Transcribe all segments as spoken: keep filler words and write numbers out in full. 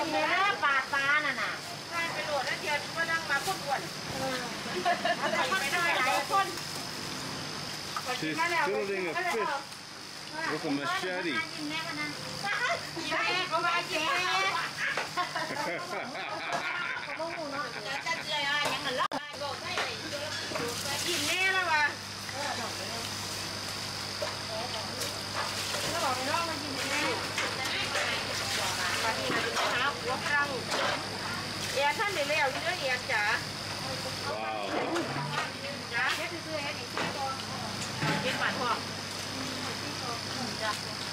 เนื้อปลาปลาน่ะน่ะใช่ไปโหลดแล้วเดียวก็นั่งมาพุ่นอ้วนไปได้หลายคน She's filletting a fish with a machete. แม่เขามาเจ๊กินแน่แล้ววะแล้วบอกน้องมากินแน่ปานีนะถึงหาหัวครั้งเอียท่านได้แล้วเยอะเอียจ๋า Wow. จ๋าเฮ็ดซื้อเฮ็ดอีกทีก่อนเฮ็ดบาททองจ้ะ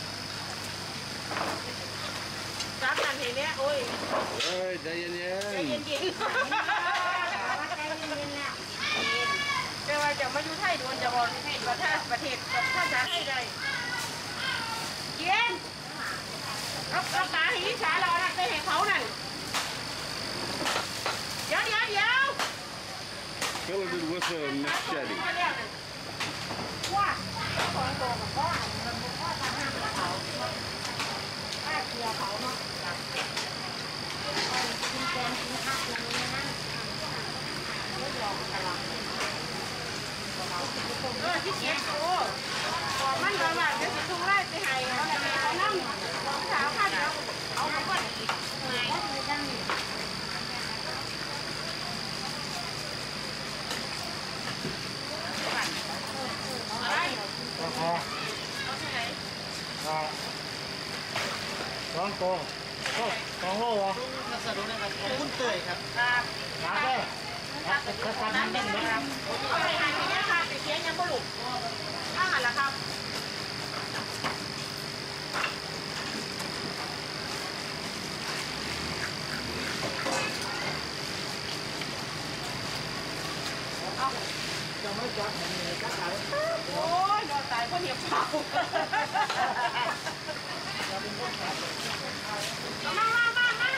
จับกันเห็นไหมโอ้ยเฮ้ยใจเย็นๆใจเย็นๆแต่ว่าจะมาอยู่ไทยโดนจะบอกประเทศประเทศภาษาไทยได้เย็นรับรับตาหินสาเราละไปเห็นเขานั่นเดี๋ยวเดี๋ยวเดี๋ยว Filleted with a machete. ว่าของโตกับพ่อมันบุกพ่อทำงานกับเขาป้าเชียร์เขาเนาะกินแกงกินข้าวอย่างนี้นะไม่ยอมตลอดเออที่เก็บโอ้มันระบาดจะสิทุ่งไร่ไปให้เขาเขานั่งของสาวข้าเดียวเอาไปก่อนอีกไงอะไรเอาเอาที่ไหนสองโตก็สองโลวะลักษณะนี้ครับคุ้นเคยครับครับครับเลยครับก็ทำเป็นแบบเอาไปให้ที่นี่ค่ะไปเคี้ยยังบ่หลุดถ้าหันละครับเอาจะไม่จับมันเลยก็ขายโอ้ยนอนตายเพราะเหนียวเผามามามามา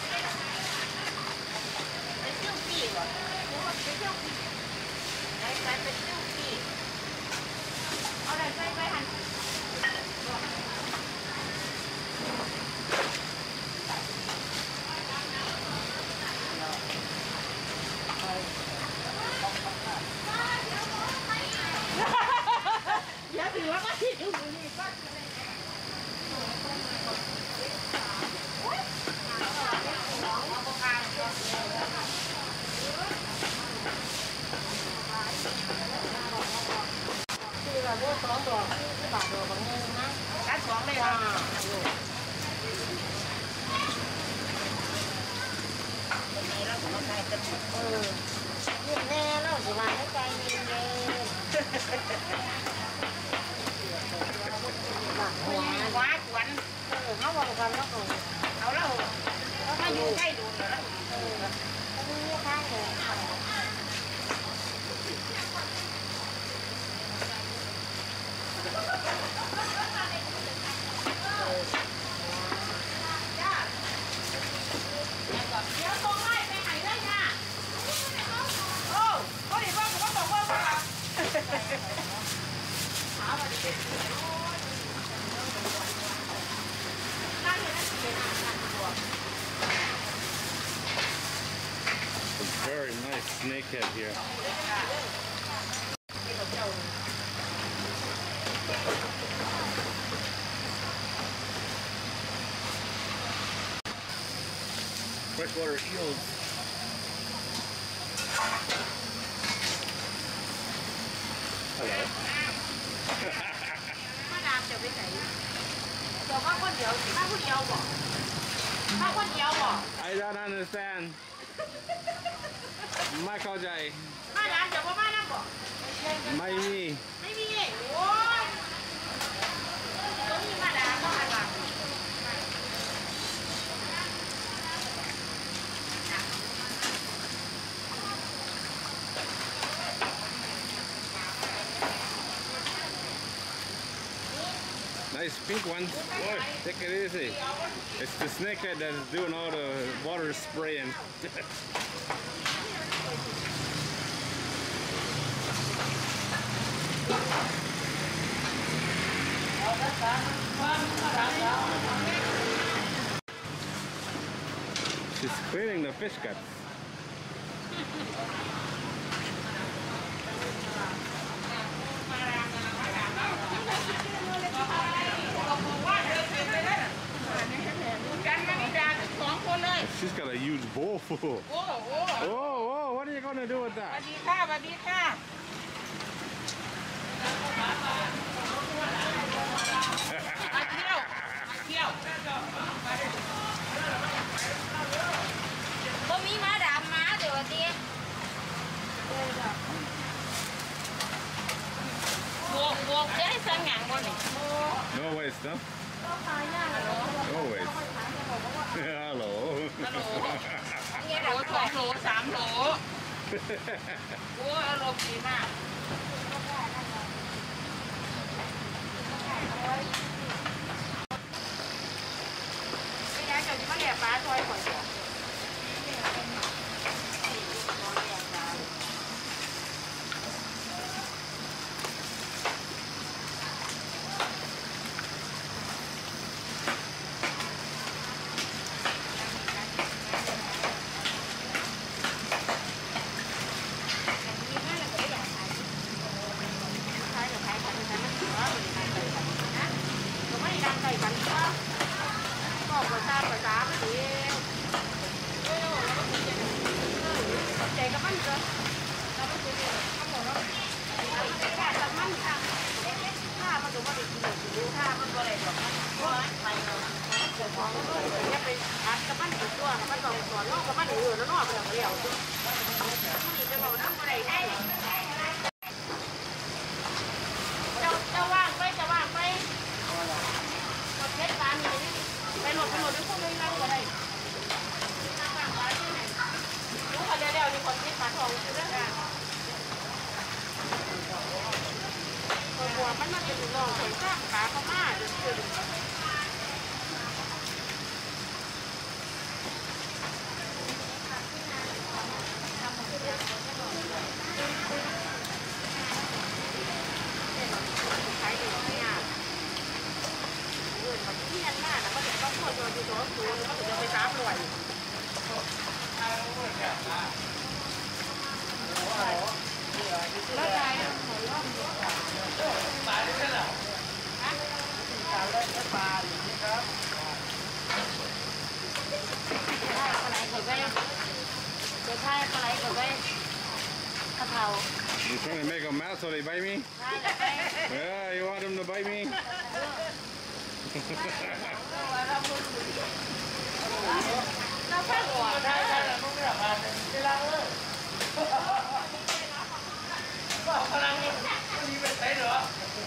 ไปเที่ยวปีก่อนไปเที่ยวปีไปไปไปเที่ยวปีเอาอะไรไปไปหัน อย่าถือว่าก็ที่ดูนี่ก็คือเราพูดสองดอกที่บาทดอกบางเงินนะการสองเลยอ่ะนี่เราถึงใช้กันเออยิ่งแน่แล้วสิมาให้ใจเย็นเลยหัวหัวขวัญเออเขาบอกกันแล้วก็เอาแล้วแล้วมาอยู่ใกล้ดูแล้วเออตอนนี้ข้างเลยเดี๋ยวตรงไล่ไปไหนได้ค่ะโอ้เขาดีบ้างเขาบอกว่าหามาดิ A very nice snakehead here. Freshwater eels. Hello. มาดามจะไปไหนบอกว่าคนเดียวถ้าคนเดียวบอกถ้าคนเดียวบอก I don't understand. ไม่เข้าใจมาดามจะว่ามาดามบอกไม่มีไม่มีโอ้ยต้องมีมาดามต้องอะไรบ้าง Nice pink one. Boy, take it easy. It's the snakehead that is doing all the water spraying. She's cleaning the fish guts. She's got a huge bowl full. Whoa, whoa. Whoa, whoa, what are you going to do with สวั that? สดีค่ะสวัสดีค่ะมาเที่ยวมาเที่ยวก็มีม้าดำม้าเดี๋ยวดีบวกบวกได้สังหยังบ่นี่ No waste, no? No waste. Hello. ฮัลโหลโหลสองโหลสามโหลโอ้อารมณ์ดีมากไม่ย้ายจากที่มาแหล่ปลาซอยก่อนก่อนมันมาเป็นรองใส่ข้าวขาเขามาเดือดเดือดใช้ดีไม่ยากเออแบบที่ยันมากนะก็เดี๋ยวต้องควรโดนดูตัวสูงก็เดี๋ยวไปซ้ำรวยแล้วใช้ปลาได้ไหมล่ะฮะปลาเล่นแค่ปลาอย่างนี้ครับปลาไหลเกิดไปเกิดใช่ปลาไหลเกิดไปกะเพรา You trying to make them mad so they bite me? Yeah, you want them to bite me? เราแค่หัวได้ได้แล้วมึงแบบว่าเวลาเออว่าพลังนี่มีเป็นไงเหรอ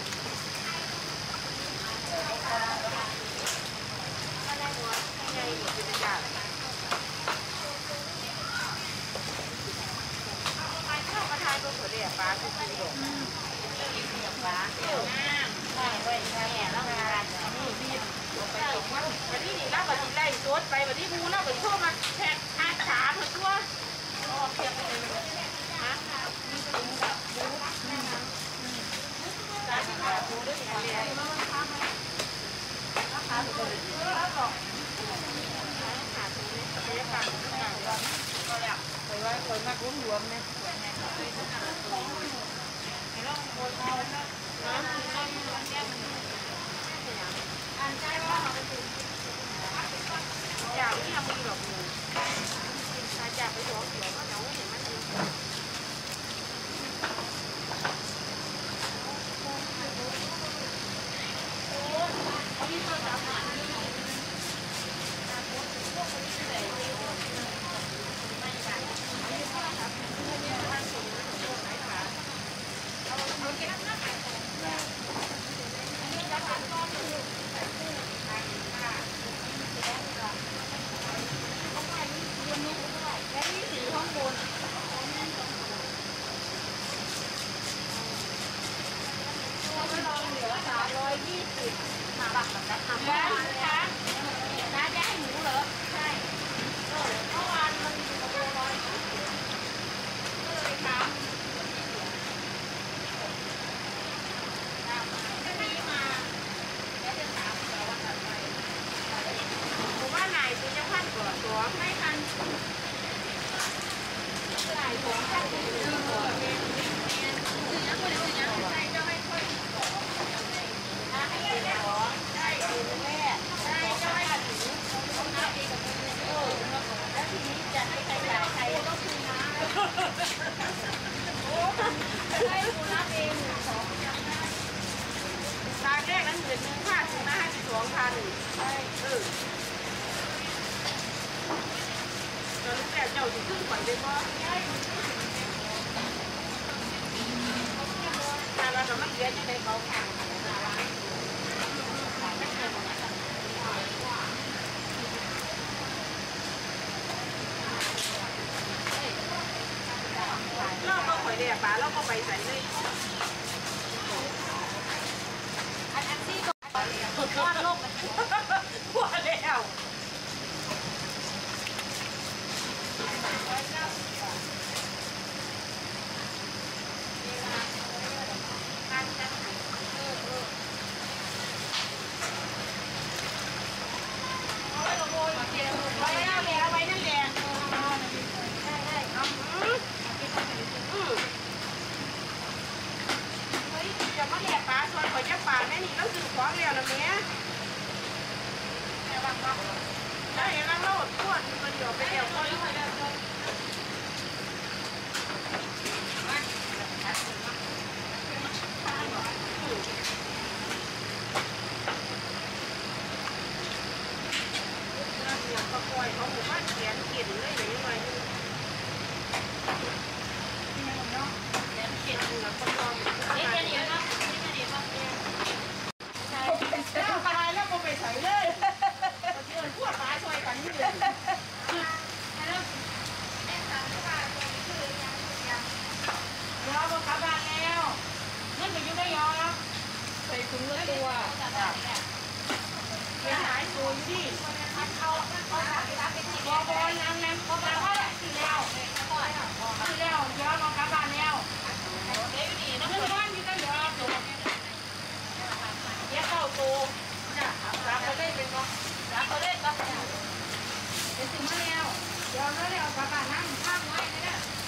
ปลาคือสีดงปลาเที่ยวงามใช่ไว้ใช่แล้วงานนี่มีไปตกมันวันนี้นี่เราบัดนี้ไล่โจดไปวันนี้มูเราบัดนี้โทรมาแทกอาขาเถอะตัวอ๋อเพียงไปเลยฮะมีตุ้งกับบูสายที่ขาบูด้วยอย่างไรราคาถูกเลยแล้วก็ขาถูกเลยเสียตังค์ก็แล้วเคยว่าเคยมากรวมๆเนี่ยจากที่ทำมีหลอกหมูจากไปหัวเขียวก็เหนียวเห็นมันดีที่ตัวสามหาที่ไม่ได้ไม่ได้ครับไม่ได้ทานสูงตัวไหนขาเอาเอาเก็บน้ำหนักอันนี้จะทานก้อนหนึ่งใส่กุ้งทานค่ะเขาไปนี่เรียนรู้ด้วยและนี่สีข้างบนตัวไม่ลองเหลือสามร้อยยี่สิบมาบักแบบนั้นทำได้นะคะน้าจะให้หมูเหรอใช่เมื่อวานมันมีกระโปรงร้อยก็เลยทำผมว่าไหนซื้อจะพันกว่าตัวไม่ทันตาแรกนั้นเหมือนห้าสิบห้าห้าสิบสองพันใช่เออตอนนี้แต่เจ้าจะขึ้นไหวได้บ่ถ้าเราจะไม่เสียจะได้เขาแข่งเราก็ข่อยเดียป้าเราก็ไปใส่เลยอันอันที่ก็ทั่วโลกทั่วแล้วจะมาเรียกปลาชวนข่อยจะปลาแม่นี่เราสื่อของเรียวนะเมียได้ยังนั่งเล่าทวดมันเดี๋ยวไปเดี๋ยวก็ก็ปล่อยเขาหมู่บ้านเขียนเขียนเลยอย่างนี้เลยเขียนเขียนแล้วก็ลองนี่แค่นี้เนาะนี่แค่นี้ป่ะใช่ตายแล้วก็ไปใส่เลยเกินพวกปลาช่วยกันนี่เลยเราก็ขับบ้านแล้วนั่นก็ยุ่งได้ยอแล้วใส่ถุงเนื้อตัวเป็นหลายตัวอยู่ดิเอาเอาบอบอลนั่งนั่งบอบอลเขาที่แล้วที่แล้วเดี๋ยวเรากลับบ้านแล้วเดี๋ยวดีนะเพื่อนบ้านที่ก็เดี๋ยวเราตัวเดี๋ยวเข้าตัวจ้ะรับเขาเล่นเป็นก็รับเขาเล่นก็เป็นสิ่งมาแล้วเดี๋ยวเราเดี๋ยวกลับบ้านนั่งข้างไว้นะ